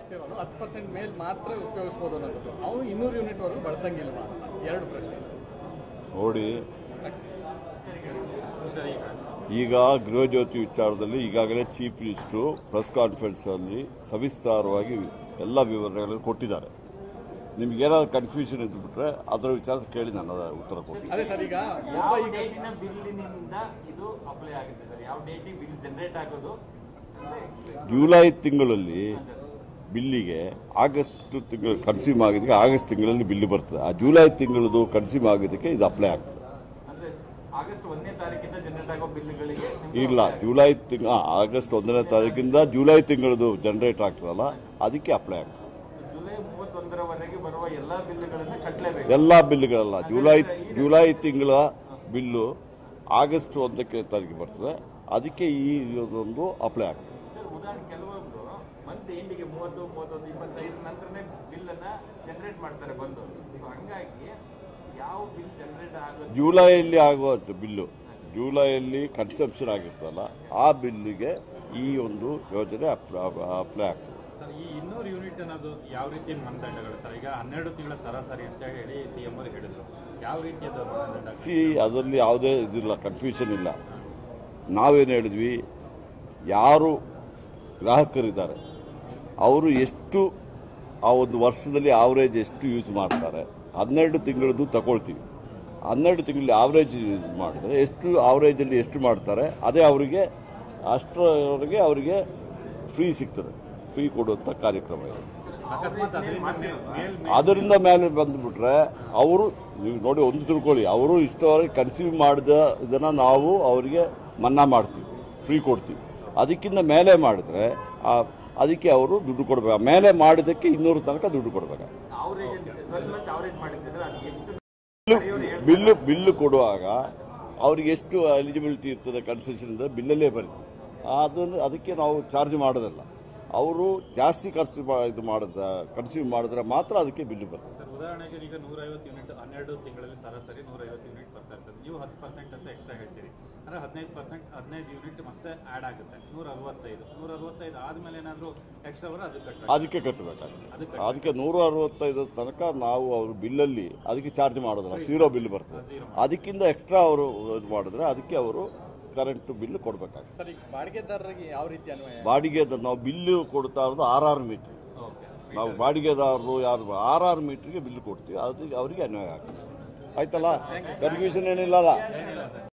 ಬಳಸ್ತೀವೋ 10% ಮೇಲೆ ಮಾತ್ರ ಉಪಯೋಗಿಸಬಹುದು ಅನ್ನೋದು. ಅವನು 200 ಯೂನಿಟ್ ವರೆಗೂ ಬಳಸಂಗಿಲ್ವಾ? ಎರಡು ಪ್ರಶ್ನೆ ನೋಡಿ. ಈಗ ಗೃಹ ಜ್ಯೋತಿ ವಿಚಾರದಲ್ಲಿ ಈಗಾಗಲೇ ಚೀಫ್ ಮಿನಿಸ್ಟರು ಪ್ರೆಸ್ ಕಾನ್ಫರೆನ್ಸ್ ಅಲ್ಲಿ ಸವಿಸ್ತಾರವಾಗಿ ಎಲ್ಲ ವಿವರಗಳನ್ನು ಕೊಟ್ಟಿದ್ದಾರೆ. ನಿಮ್ಗೆ ಏನಾದ್ರು ಕನ್ಫ್ಯೂಷನ್ ಇದ್ಬಿಟ್ರೆ ಅದರ ವಿಚಾರ ಕೇಳಿ ನಾನು ಉತ್ತರ ಕೊಡ್ತೀನಿ. ಅದೇ ಸರ್, ಈಗ ಬಿಲ್ಲಿನಿಂದ ಇದು ಅಪ್ಲೈ ಆಗುತ್ತೆ ಸರ್, ಯಾವ ಡೇಟಿಗೆ ಬಿಲ್ ಜನರೇಟ್ ಆಗೋದು? ಜುಲೈ ತಿಂಗಳಲ್ಲಿ ಬಿಲ್ಲಿಗೆ ಆಗಸ್ಟ್ ತಿಂಗಳು ಕನ್ಸ್ಯೂಮ್ ಆಗಿದ್ದಕ್ಕೆ ಆಗಸ್ಟ್ ತಿಂಗಳಲ್ಲಿ ಬಿಲ್ ಬರ್ತದೆ. ಆ ಜುಲೈ ತಿಂಗಳದು ಕನ್ಸ್ಯೂಮ್ ಆಗಿದ್ದಕ್ಕೆ ಇದು ಅಪ್ಲೈ ಆಗ್ತದೆ. ಆಗಸ್ಟ್ 1ನೇ ತಾರೀಕಿಂದ ಜನರೇಟ್ ಆಗೋ ಬಿಲ್ಗಳಿಗೆ ಇಲ್ಲ, ಜುಲೈ ಆಗಸ್ಟ್ 1ನೇ ತಾರೀಕಿಂದ ಜುಲೈ ತಿಂಗಳದು ಜನರೇಟ್ ಆಗ್ತದಲ್ಲ, ಅದಕ್ಕೆ ಅಪ್ಲೈ ಆಗ್ತದೆ. ಜುಲೈ 31ರವರೆಗೆ ಬರುವ ಎಲ್ಲಾ ಬಿಲ್ಗಳನ್ನು ಕಟ್ಟಲೇಬೇಕು. ಎಲ್ಲ ಬಿಲ್ಗಳಲ್ಲ, ಜುಲೈ ತಿಂಗಳ ಬಿಲ್ಲು ಆಗಸ್ಟ್ 1ನೇ ತಾರೀಕು ಬರ್ತದೆ, ಅದಕ್ಕೆ ಈ ಒಂದು ಅಪ್ಲೈ ಆಗ್ತದೆ. ಉದಾಹರಣೆ ಕೆಲವೊಂದು ಮಂತ್ ಎಂಡಿಗೆ 30, 31, 25 ನಂತರನೇ ಬಿಲ್ ಅನ್ನ ಜನರೇಟ್ ಮಾಡ್ತಾರೆ ಬಂದು. ಹಂಗಾಗಿ ಯಾವ ಬಿಲ್ ಜನರೇಟ್ ಆಗುತ್ತೆ ಜುಲೈಯಲ್ಲಿ ಆಗುವ ಬಿಲ್ಲು, ಜುಲೈಯಲ್ಲಿ ಕನ್ಸಂಪ್ಷನ್ ಆಗಿರ್ತದಲ್ಲ ಆ ಬಿಲ್ಲಿಗೆ ಈ ಒಂದು ಯೋಜನೆ ಅಪ್ಲೈ ಆಗ್ತದೆ. ಸರ್, ಈ 200 ಯೂನಿಟ್ ಅನ್ನೋದು ಯಾವ ರೀತಿಯ ಮಾನದಂಡಗಳು ಸರ್? ಈಗ 12 ತಿಂಗಳ ಸರಾಸರಿ ಅಂತ ಹೇಳಿ ಸಿಎಂ ಅವರು ಹೇಳಿದ್ರು. ಯಾವ ರೀತಿಯದ ಮಾನದಂಡ? ಅದರಲ್ಲಿ ಯಾವುದೇ ಇದಿಲ್ಲ, ಕನ್ಫ್ಯೂಷನ್ ಇಲ್ಲ. ನಾವೇನು ಹೇಳಿದ್ವಿ, ಯಾರು ಗ್ರಾಹಕರಿದ್ದಾರೆ ಅವರು ಎಷ್ಟು ಆ ಒಂದು ವರ್ಷದಲ್ಲಿ ಆವರೇಜ್ ಎಷ್ಟು ಯೂಸ್ ಮಾಡ್ತಾರೆ, 12 ತಿಂಗಳದ್ದು ತಗೊಳ್ತೀವಿ. 12 ತಿಂಗಳಲ್ಲಿ ಆವರೇಜ್ ಯೂಸ್ ಮಾಡಿದರೆ ಎಷ್ಟು ಆವರೇಜಲ್ಲಿ ಎಷ್ಟು ಮಾಡ್ತಾರೆ ಅದೇ ಅವರಿಗೆ ಅಷ್ಟರವರೆಗೆ ಅವರಿಗೆ ಫ್ರೀ ಸಿಗ್ತದೆ. ಫ್ರೀ ಕೊಡುವಂಥ ಕಾರ್ಯಕ್ರಮ ಇದೆ. ಅದರಿಂದ ಮೇಲೆ ಬಂದುಬಿಟ್ರೆ ಅವರು, ನೀವು ನೋಡಿ ಒಂದು ತಿಳ್ಕೊಳ್ಳಿ, ಅವರು ಇಷ್ಟವರೆಗೆ ಕನ್ಸ್ಯೂಮ್ ಮಾಡಿದ ಇದನ್ನು ನಾವು ಅವರಿಗೆ ಮನ್ನಾ ಮಾಡ್ತೀವಿ, ಫ್ರೀ ಕೊಡ್ತೀವಿ. ಅದಕ್ಕಿಂತ ಮೇಲೆ ಮಾಡಿದ್ರೆ ಅದಕ್ಕೆ ಅವರು ದುಡ್ಡು ಕೊಡಬೇಕು. ಮೇಲೆ ಮಾಡಿದ್ದಕ್ಕೆ 200 ತನಕ ದುಡ್ಡು ಕೊಡಬೇಕು. ಬಿಲ್ಲು ಕೊಡುವಾಗ ಅವ್ರಿಗೆ ಎಷ್ಟು ಎಲಿಜಿಬಿಲಿಟಿ ಇರ್ತದೆ ಕನ್ಸೆಷನ್ ಇಂದ ಬಿಲ್ಲಲ್ಲೇ ಬರೀತೀವಿ. ಅದಕ್ಕೆ ನಾವು ಚಾರ್ಜ್ ಮಾಡೋದಲ್ಲ. ಅವರು ಜಾಸ್ತಿ ಖರ್ಚು ಇದು ಮಾಡಿದ ಕನ್ಸ್ಯೂಮ್ ಮಾಡಿದ್ರೆ ಮಾತ್ರ ಅದಕ್ಕೆ ಬಿಲ್ಲು ಬರ್ತದೆ. ಸರ್, ಉದಾಹರಣೆಗೆ ಈಗ 150 ಯೂನಿಟ್ 12 ತಿಂಗಳಲ್ಲಿ ಸರಾಸರಿ 150 ಯೂನಿಟ್ ಬರ್ತಾ ಇರ್ತದೆ. ನೀವು 10% ಅಂತ ಎಕ್ಸ್ಟ್ರಾ ಹೇಳ್ತೀರಿ ಅಂದ್ರೆ 15% 15 ಯೂನಿಟ್ ಮತ್ತೆ ಆಡ್ ಆಗುತ್ತೆ. 165 ಆದ್ಮೇಲೆ ಏನಾದರೂ ಎಕ್ಸ್ಟ್ರಾ ಬರೋ ಅದಕ್ಕೆ ಕಟ್ಟಬೇಕಾಗುತ್ತೆ. ಅದಕ್ಕೆ 165 ತನಕ ನಾವು ಅವ್ರ ಬಿಲ್ಲಲ್ಲಿ ಅದಕ್ಕೆ ಚಾರ್ಜ್ ಮಾಡೋದಿಲ್ಲ, ಝೀರೋ ಬಿಲ್ ಬರ್ತದೆ. ಅದಕ್ಕಿಂತ ಎಕ್ಸ್ಟ್ರಾ ಅವರು ಇದು ಮಾಡಿದ್ರೆ ಅದಕ್ಕೆ ಅವರು ಕರೆಂಟ್ ಬಿಲ್ ಕೊಡಬೇಕಾಗುತ್ತೆ. ಸರ್, ಈಗ ಬಾಡಿಗೆದಾರರಿಗೆ ಯಾವ ರೀತಿ ಅನ್ವಯ? ಬಾಡಿಗೆದಾರ ನಾವು ಬಿಲ್ಲು ಕೊಡ್ತಾ ಇರೋದು 6 ಮೀಟರ್. ನಾವು ಬಾಡಿಗೆದಾರರು ಯಾರು 6 ಮೀಟರ್ಗೆ ಬಿಲ್ ಕೊಡ್ತೀವಿ, ಅದಕ್ಕೆ ಅವರಿಗೆ ಅನ್ವಯ ಆಗ್ತದೆ. ಆಯ್ತಲ್ಲ, ಕನ್ಫ್ಯೂಷನ್ ಏನಿಲ್ಲಲ್ಲ.